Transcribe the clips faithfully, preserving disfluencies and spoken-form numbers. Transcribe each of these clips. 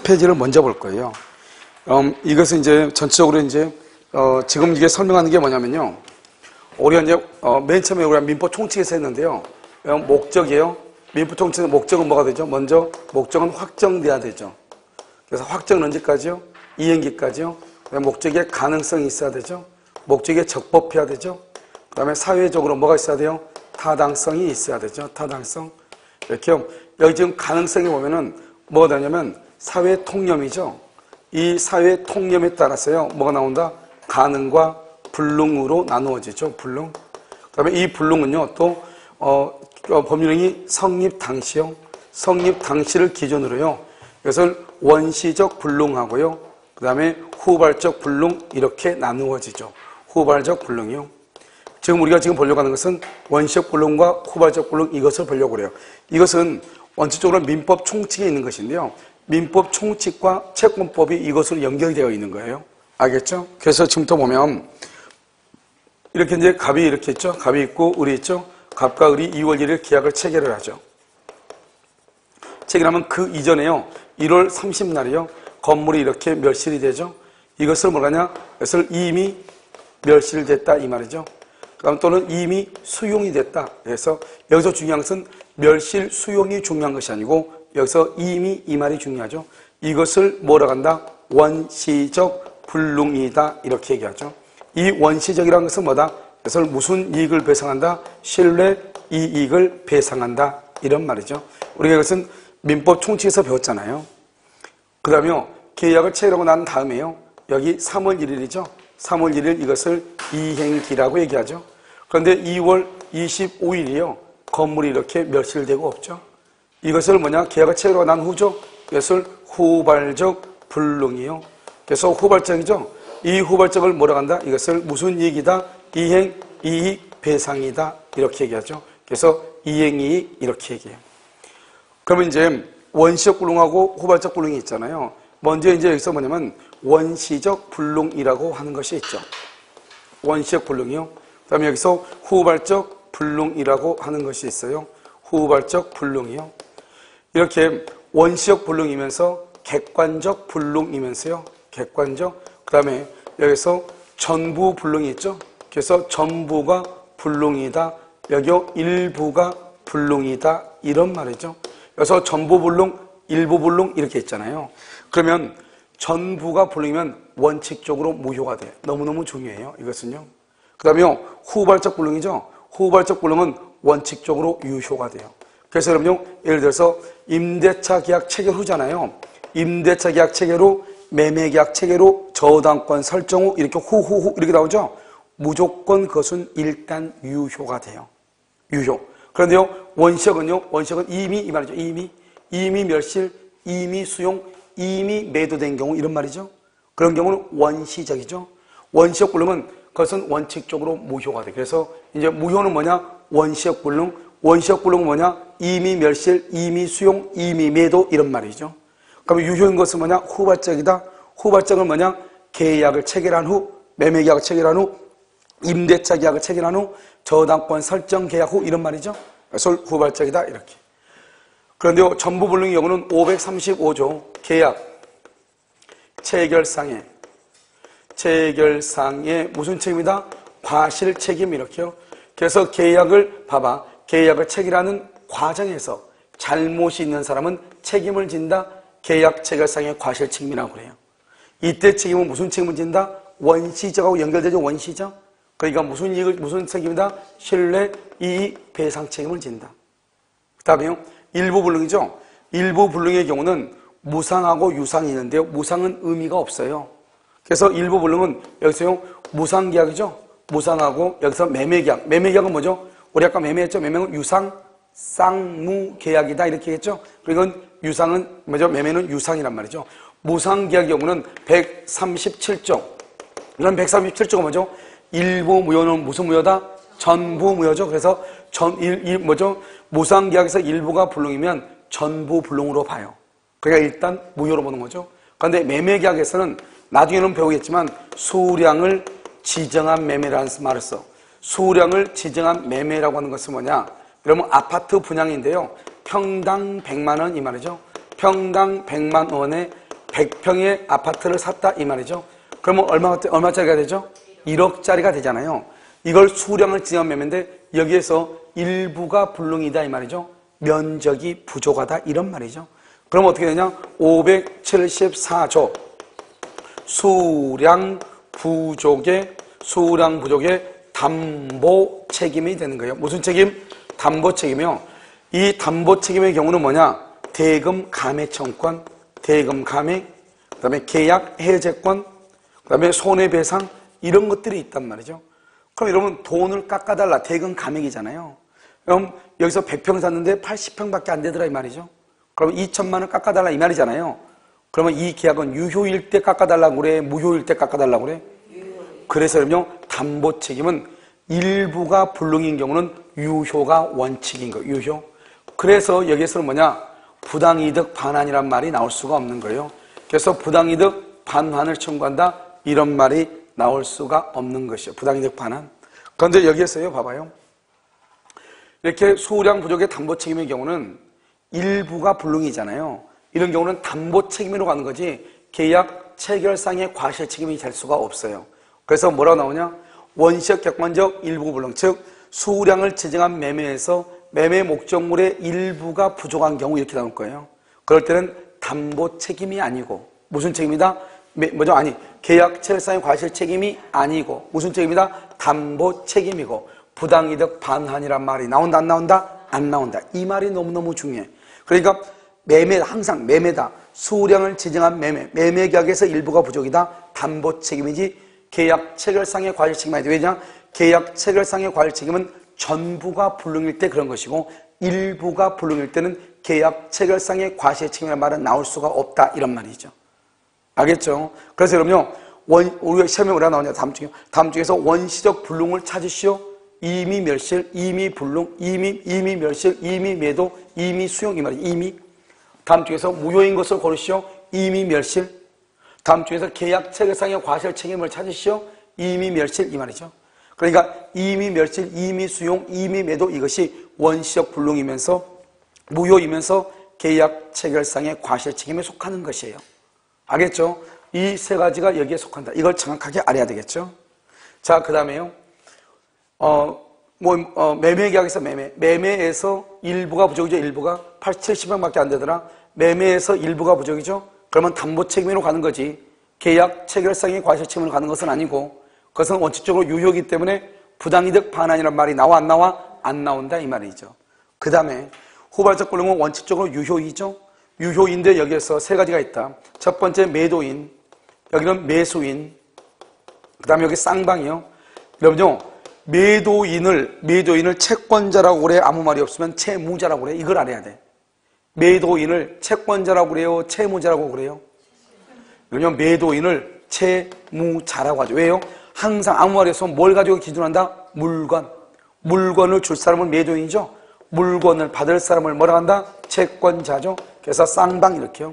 페이지를 먼저 볼 거예요. 음, 이것은 이제 전체적으로 이제 어, 지금 이게 설명하는 게 뭐냐면요. 우리가 이제 어, 맨 처음에 우리가 민법 총칙에서 했는데요. 목적이에요. 민법 총칙의 목적은 뭐가 되죠? 먼저 목적은 확정돼야 되죠. 그래서 확정은 언제까지요? 이행기까지요. 목적에 가능성이 있어야 되죠. 목적에 적법해야 되죠. 그 다음에 사회적으로 뭐가 있어야 돼요? 타당성이 있어야 되죠. 타당성. 이렇게요. 여기 지금 가능성이 보면은 뭐가 되냐면 사회 통념이죠. 이 사회 통념에 따라서요. 뭐가 나온다? 가능과 불능으로 나누어지죠. 불능. 그 다음에 이 불능은요. 또 어, 법률행위 성립 당시요. 성립 당시를 기준으로요. 이것을 원시적 불능하고요. 그 다음에 후발적 불능 이렇게 나누어지죠. 후발적 불능이요. 지금 우리가 지금 보려고 하는 것은 원시적 불능과 후발적 불능 이것을 보려고 그래요. 이것은 원칙적으로 민법 총칙에 있는 것인데요. 민법 총칙과 채권법이 이것으로 연결되어 있는 거예요. 알겠죠? 그래서 지금부터 보면 이렇게 이제 갑이 이렇게 있죠. 갑이 있고 을이 있죠. 갑과 을이 이월 일일 계약을 체결을 하죠. 체결하면 그 이전에요. 일월 삼십날이요. 건물이 이렇게 멸실이 되죠. 이것을 뭐라냐? 이것을 이미 멸실됐다 이 말이죠. 그 다음 또는 이미 수용이 됐다. 그래서 여기서 중요한 것은 멸실 수용이 중요한 것이 아니고 여기서 이미 이 말이 중요하죠. 이것을 뭐라고 한다? 원시적 불능이다 이렇게 얘기하죠. 이 원시적이라는 것은 뭐다? 그래서 무슨 이익을 배상한다? 신뢰 이익을 배상한다 이런 말이죠. 우리가 이것은 민법 총칙에서 배웠잖아요. 그 다음에요. 계약을 체결하고 난 다음에요. 여기 삼월 일일이죠. 삼월 일일 이것을 이행기라고 얘기하죠. 그런데 이월 이십오일이요. 건물이 이렇게 멸실되고 없죠. 이것을 뭐냐? 계약을 체결하고 난 후죠. 이것을 후발적 불능이요. 그래서 후발적이죠. 이 후발적을 뭐라고 한다? 이것을 무슨 이익이다? 이행 이익 배상이다. 이렇게 얘기하죠. 그래서 이행이익 이렇게 얘기해요. 그러면 이제 원시적 불능하고 후발적 불능이 있잖아요. 먼저 이제 여기서 뭐냐면 원시적 불능이라고 하는 것이 있죠. 원시적 불능이요. 그 다음에 여기서 후발적 불능이라고 하는 것이 있어요. 후발적 불능이요. 이렇게 원시적 불능이면서 객관적 불능이면서요. 객관적. 그 다음에 여기서 전부 불능이 있죠. 그래서 전부가 불능이다. 여기 일부가 불능이다. 이런 말이죠. 그래서 전부 불능, 일부 불능 이렇게 있잖아요. 그러면 전부가 불능이면 원칙적으로 무효가 돼. 너무너무 중요해요. 이것은요. 그 다음에 후발적 불능이죠. 후발적 불능은 원칙적으로 유효가 돼요. 그래서 여러분요. 예를 들어서 임대차 계약 체결 후잖아요. 임대차 계약 체결 후, 매매 계약 체결 후, 저당권 설정 후 이렇게 후후후 이렇게 나오죠. 무조건 그것은 일단 유효가 돼요. 유효. 그런데요. 원시적은요. 원시적은 이미 이 말이죠. 이미 이미 멸실, 이미 수용, 이미 매도된 경우 이런 말이죠. 그런 경우는 원시적이죠. 원시적 불능은 그것은 원칙적으로 무효가 돼. 그래서 이제 무효는 뭐냐? 원시적 불능. 원시적 불능은 뭐냐? 이미 멸실, 이미 수용, 이미 매도 이런 말이죠. 그럼 유효인 것은 뭐냐? 후발적이다. 후발적은 뭐냐? 계약을 체결한 후, 매매 계약을 체결한 후, 임대차 계약을 체결한 후, 저당권 설정 계약 후 이런 말이죠. 그래서 후발적이다 이렇게. 그런데 전부 불능의 경우는 오백삼십오조 계약 체결상에 체결상에 무슨 책임이다? 과실 책임 이렇게요. 그래서 계약을 봐봐. 계약을 체결하는 과정에서 잘못이 있는 사람은 책임을 진다. 계약 체결상의 과실 책임이라고 그래요. 이때 책임은 무슨 책임을 진다? 원시적하고 연결되죠. 원시적. 그러니까 무슨 이익을 무슨 책임이다? 신뢰 이익 배상 책임을 진다. 그다음에요. 일부 불능이죠. 일부 불능의 경우는 무상하고 유상이 있는데요. 무상은 의미가 없어요. 그래서 일부 불능은 여기서요. 무상계약이죠. 무상하고 여기서 매매계약. 매매계약은 뭐죠? 우리 아까 매매했죠. 매매는 유상, 쌍무계약이다 이렇게 했죠. 그러니까 유상은 뭐죠? 매매는 유상이란 말이죠. 무상계약의 경우는 백삼십칠조. 이런 백삼십칠조가 뭐죠? 일부 무효는 무슨 무효다? 전부 무효죠. 그래서 전, 일, 일, 뭐죠? 무상계약에서 일부가 불능이면 전부 불능으로 봐요. 그러니까 일단 무효로 보는 거죠. 그런데 매매계약에서는 나중에는 배우겠지만 수량을 지정한 매매라는 말을 써. 수량을 지정한 매매라고 하는 것은 뭐냐? 여러분 아파트 분양인데요. 평당 백만 원 이 말이죠. 평당 백만 원에 백 평의 아파트를 샀다 이 말이죠. 그러면 얼마, 얼마짜리가 되죠? 일억짜리가 되잖아요. 이걸 수량을 지정한 매매인데 여기에서 일부가 불능이다 이 말이죠. 면적이 부족하다 이런 말이죠. 그럼 어떻게 되냐? 오백칠십사조 수량 부족의 수량 부족의 담보 책임이 되는 거예요. 무슨 책임? 담보 책임이요. 이 담보 책임의 경우는 뭐냐? 대금 감액 청구권, 대금 감액, 그 다음에 계약 해제권, 그 다음에 손해배상 이런 것들이 있단 말이죠. 그럼 여러분 돈을 깎아달라. 대금 감액이잖아요. 그럼 여기서 백 평 샀는데 팔십 평밖에 안 되더라 이 말이죠. 그럼 이천만 원 깎아달라 이 말이잖아요. 그러면 이 계약은 유효일 때 깎아달라고 그래? 무효일 때 깎아달라고 그래? 그래서 그럼요 담보 책임은 일부가 불능인 경우는 유효가 원칙인 거예요. 유효. 그래서 여기에서는 뭐냐? 부당이득 반환이란 말이 나올 수가 없는 거예요. 그래서 부당이득 반환을 청구한다 이런 말이 나올 수가 없는 것이요. 부당이득 반환. 그런데 여기에서요 봐봐요. 이렇게 수량 부족의 담보 책임의 경우는 일부가 불능이잖아요. 이런 경우는 담보 책임으로 가는 거지 계약 체결상의 과실 책임이 될 수가 없어요. 그래서 뭐라고 나오냐? 원시적 객관적 일부 불능, 즉 수량을 지정한 매매에서 매매 목적물의 일부가 부족한 경우 이렇게 나올 거예요. 그럴 때는 담보 책임이 아니고 무슨 책임이다? 매, 뭐죠? 아니 계약 체결상의 과실 책임이 아니고 무슨 책임이다? 담보 책임이고 부당이득 반환이란 말이 나온다 안 나온다? 안 나온다. 이 말이 너무너무 중요해. 그러니까 매매 항상 매매다. 수량을 지정한 매매, 매매 계약에서 일부가 부족이다. 담보 책임이지 계약 체결상의 과실 책임이 아니다. 왜냐? 계약 체결상의 과실 책임은 전부가 불능일 때 그런 것이고 일부가 불능일 때는 계약 체결상의 과실 책임이라는 말은 나올 수가 없다 이런 말이죠. 알겠죠? 그래서 여러분요 원, 우리가 시험에 뭐라 나오냐 다음 중에 다음 중에서 원시적 불능을 찾으시오. 이미 멸실, 이미 불능, 이미 이미 멸실, 이미 매도, 이미 수용 이 말이죠. 이미. 다음 중에서 무효인 것을 고르시오. 이미 멸실. 다음 중에서 계약 체결상의 과실 책임을 찾으시오. 이미 멸실 이 말이죠. 그러니까 이미 멸실, 이미 수용, 이미 매도 이것이 원시적 불능이면서 무효이면서 계약 체결상의 과실 책임에 속하는 것이에요. 알겠죠? 이 세 가지가 여기에 속한다. 이걸 정확하게 알아야 되겠죠? 자, 그 다음에요. 어, 뭐, 어, 매매 계약에서 매매. 매매에서 일부가 부족이죠, 일부가. 팔십, 칠십 평밖에 안 되더라. 매매에서 일부가 부족이죠? 그러면 담보 책임으로 가는 거지. 계약 체결상의 과실 책임으로 가는 것은 아니고, 그것은 원칙적으로 유효이기 때문에 부당이득 반환이라는 말이 나와, 안 나와? 안 나온다, 이 말이죠. 그 다음에 후발적 불능은 원칙적으로 유효이죠? 유효인데 여기에서 세 가지가 있다. 첫 번째 매도인, 여기는 매수인, 그 다음에 여기 쌍방이요. 여러분요, 매도인을, 매도인을 채권자라고 그래? 아무 말이 없으면 채무자라고 그래? 이걸 알아야 돼. 매도인을 채권자라고 그래요? 채무자라고 그래요? 그러면 매도인을 채무자라고 하죠. 왜요? 항상 아무 말이 없으면 뭘 가지고 기준한다? 물건. 물건을 줄 사람은 매도인이죠? 물건을 받을 사람을 뭐라 한다? 채권자죠? 그래서 쌍방 이렇게요.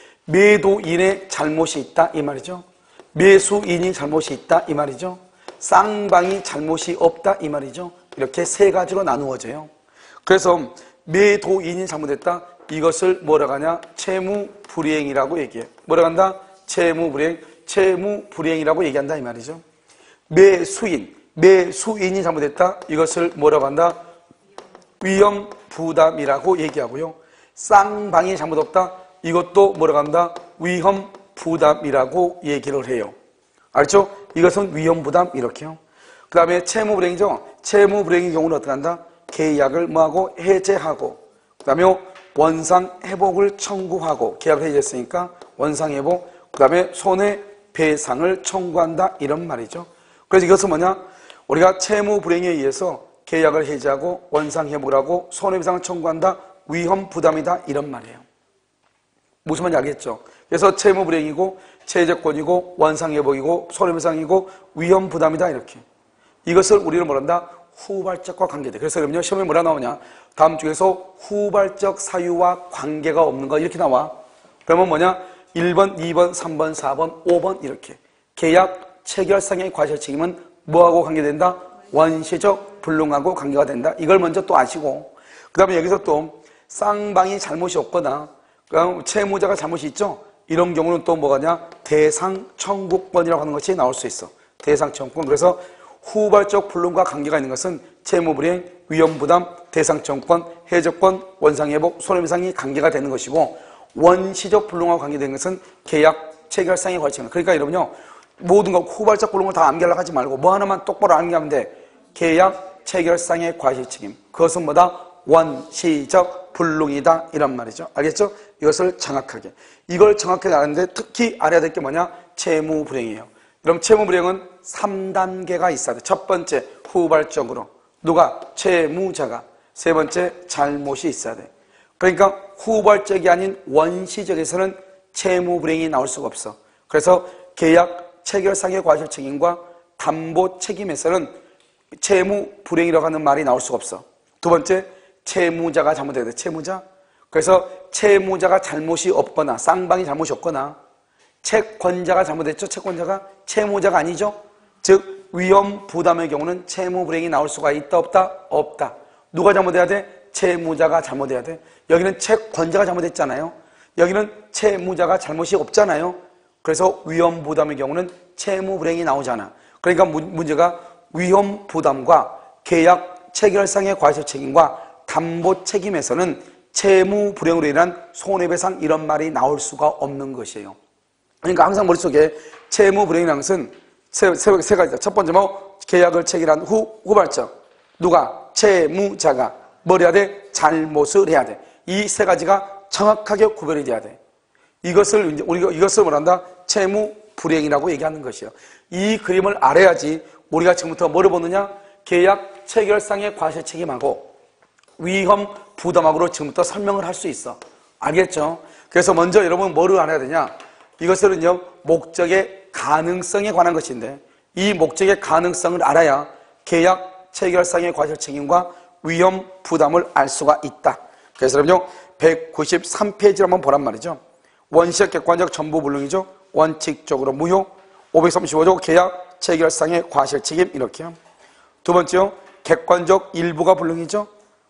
매도인의 잘못이 있다 이 말이죠. 매수인이 잘못이 있다 이 말이죠. 쌍방이 잘못이 없다 이 말이죠. 이렇게 세 가지로 나누어져요. 그래서 매도인이 잘못했다. 이것을 뭐라고 하냐? 채무불이행이라고 얘기해. 뭐라고 한다? 채무불이행. 채무불이행이라고 얘기한다 이 말이죠. 매수인. 매수인이 잘못했다. 이것을 뭐라고 한다? 위험부담이라고 얘기하고요. 쌍방이 잘못 없다. 이것도 뭐라고 한다? 위험부담이라고 얘기를 해요. 알죠? 이것은 위험부담 이렇게요. 그 다음에 채무불이행이죠. 채무불이행의 경우는 어떻게 한다? 계약을 뭐하고? 해제하고 그 다음에 원상회복을 청구하고 계약을 해제했으니까 원상회복 그 다음에 손해배상을 청구한다 이런 말이죠. 그래서 이것은 뭐냐? 우리가 채무불이행에 의해서 계약을 해제하고 원상회복을 하고 손해배상을 청구한다. 위험부담이다 이런 말이에요. 무슨 말인지 알겠죠? 그래서 채무불이행이고 체제권이고 원상회복이고 손해배상이고 위험부담이다 이렇게. 이것을 우리는 뭐란다? 후발적과 관계돼. 그래서 그러면 시험에 뭐라 나오냐? 다음 중에서 후발적 사유와 관계가 없는 거 이렇게 나와. 그러면 뭐냐? 일 번, 이 번, 삼 번, 사 번, 오 번 이렇게. 계약 체결상의 과실 책임은 뭐하고 관계된다? 원시적 불능하고 관계가 된다. 이걸 먼저 또 아시고 그 다음에 여기서 또 쌍방이 잘못이 없거나 그다음 채무자가 잘못이 있죠? 이런 경우는 또 뭐가냐? 대상 청구권이라고 하는 것이 나올 수 있어. 대상 청구권. 그래서 후발적 불능과 관계가 있는 것은 채무불이행, 위험부담, 대상 청구권, 해적권, 원상회복, 손해배상이 관계가 되는 것이고, 원시적 불능과 관계되는 것은 계약 체결상의 과실책임. 그러니까 여러분요, 모든 거 후발적 불능을 다 암기하려고 하지 말고 뭐 하나만 똑바로 암기하면 돼. 계약 체결상의 과실책임. 그것은 뭐다? 원시적 불능이다 이란 말이죠. 알겠죠? 이것을 정확하게. 이걸 정확하게 아는데 특히 알아야 될 게 뭐냐? 채무불이행이에요. 그럼 채무불이행은 삼 단계가 있어야 돼. 첫 번째, 후발적으로. 누가? 채무자가. 세 번째, 잘못이 있어야 돼. 그러니까 후발적이 아닌 원시적에서는 채무불이행이 나올 수가 없어. 그래서 계약 체결상의 과실책임과 담보 책임에서는 채무불이행이라고 하는 말이 나올 수가 없어. 두 번째, 채무자가 잘못해야 돼. 채무자. 그래서 채무자가 잘못이 없거나 쌍방이 잘못이 없거나 채권자가 잘못했죠. 채권자가 채무자가 아니죠. 즉 위험 부담의 경우는 채무불이행이 나올 수가 있다 없다? 없다. 누가 잘못해야 돼? 채무자가 잘못해야 돼. 여기는 채권자가 잘못했잖아요. 여기는 채무자가 잘못이 없잖아요. 그래서 위험 부담의 경우는 채무불이행이 나오잖아. 그러니까 문제가 위험 부담과 계약 체결상의 과실책임과 담보 책임에서는 채무불이행으로 인한 손해배상 이런 말이 나올 수가 없는 것이에요. 그러니까 항상 머릿속에 채무불이행이라는 것은 세, 세, 세 가지다. 첫 번째 뭐 계약을 체결한 후, 후발적. 누가? 채무자가 뭘 해야 돼? 잘못을 해야 돼. 이 세 가지가 정확하게 구별이 돼야 돼. 이것을 우리가 이것을 뭐란다? 채무불이행이라고 얘기하는 것이에요. 이 그림을 알아야지 우리가 지금부터 뭐를 보느냐? 계약 체결상의 과실책임하고 위험 부담하고로 지금부터 설명을 할 수 있어. 알겠죠? 그래서 먼저 여러분 뭐를 알아야 되냐? 이것은요 목적의 가능성에 관한 것인데 이 목적의 가능성을 알아야 계약 체결상의 과실책임과 위험 부담을 알 수가 있다. 그래서 여러분요 백구십삼 페이지를 한번 보란 말이죠. 원시적 객관적 전부불능이죠. 원칙적으로 무효. 오백삼십오 조 계약 체결상의 과실책임 이렇게요. 두 번째요 객관적 일부가 불능이죠.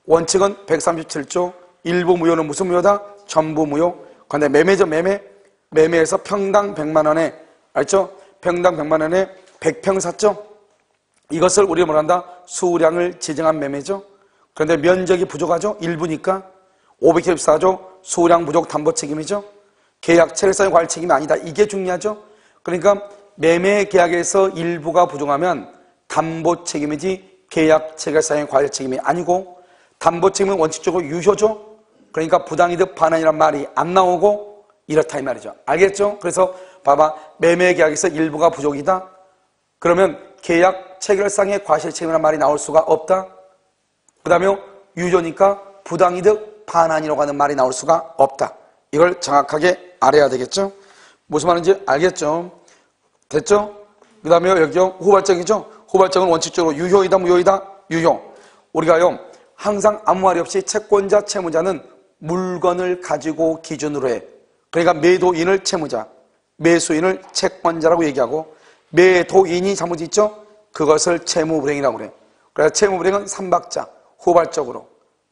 원칙은 백삼십칠 조 일부 무효는 무슨 무효다? 전부 무효. 그런데 매매죠 매매. 매매에서 평당 백만 원에 알죠? 평당 백만 원에 백 평 샀죠? 이것을 우리가 뭐란다? 수량을 지정한 매매죠. 그런데 면적이 부족하죠? 일부니까. 오백십사 조 수량 부족 담보 책임이죠. 계약 체결상의 과실책임이 아니다. 이게 중요하죠. 그러니까 매매 계약에서 일부가 부족하면 담보 책임이지 계약 체결상의 과실책임이 아니고 담보 책임은 원칙적으로 유효죠. 그러니까 부당이득 반환이란 말이 안 나오고 이렇다 이 말이죠. 알겠죠? 그래서 봐봐 매매 계약에서 일부가 부족이다. 그러면 계약 체결상의 과실책임이란 말이 나올 수가 없다. 그 다음에 유효니까 부당이득 반환이라고 하는 말이 나올 수가 없다. 이걸 정확하게 알아야 되겠죠? 무슨 말인지 알겠죠? 됐죠? 그 다음에 여기 후발적이죠? 후발적은 원칙적으로 유효이다 무효이다? 유효. 우리가요 항상 아무 말이 없이 채권자 채무자는 물건을 가지고 기준으로 해. 그러니까 매도인을 채무자, 매수인을 채권자라고 얘기하고 매도인이 잘못 있죠? 그것을 채무불이행이라고 그래. 그래서 채무불이행은 삼박자, 후발적으로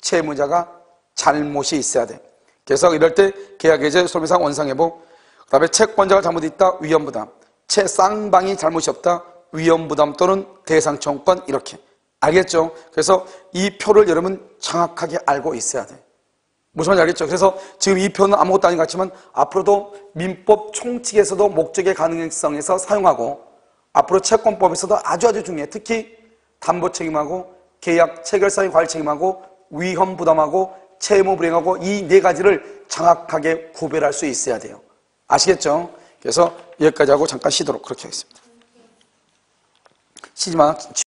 채무자가 잘못이 있어야 돼. 그래서 이럴 때 계약해제, 손해배상, 원상회복. 그 다음에 채권자가 잘못있다, 위험부담. 채쌍방이 잘못이 없다, 위험부담 또는 대상청구권 이렇게. 알겠죠? 그래서 이 표를 여러분 정확하게 알고 있어야 돼. 무슨 말인지 알겠죠? 그래서 지금 이 표는 아무것도 아닌 것 같지만 앞으로도 민법 총칙에서도 목적의 가능성에서 사용하고 앞으로 채권법에서도 아주 아주 중요해. 특히 담보 책임하고 계약 체결상의 과실책임하고 위험 부담하고 채무불이행하고 이 네 가지를 정확하게 구별할 수 있어야 돼요. 아시겠죠? 그래서 여기까지 하고 잠깐 쉬도록 그렇게 하겠습니다. 쉬지 마.